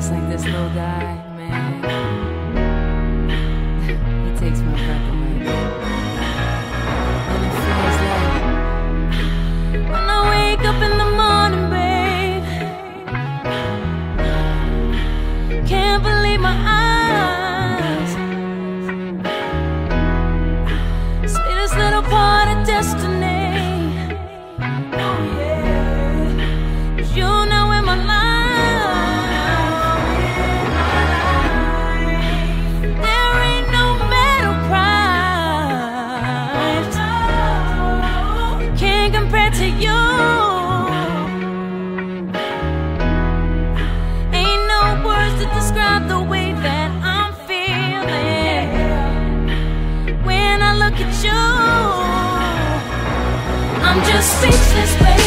It's like this little guy, man. He takes my breath away. And it feels like when I wake up in the morning, babe, can't believe my eyes. See this little part of destiny. Oh yeah, you know in my life. To you, ain't no words to describe the way that I'm feeling when I look at you. I'm just speechless, baby.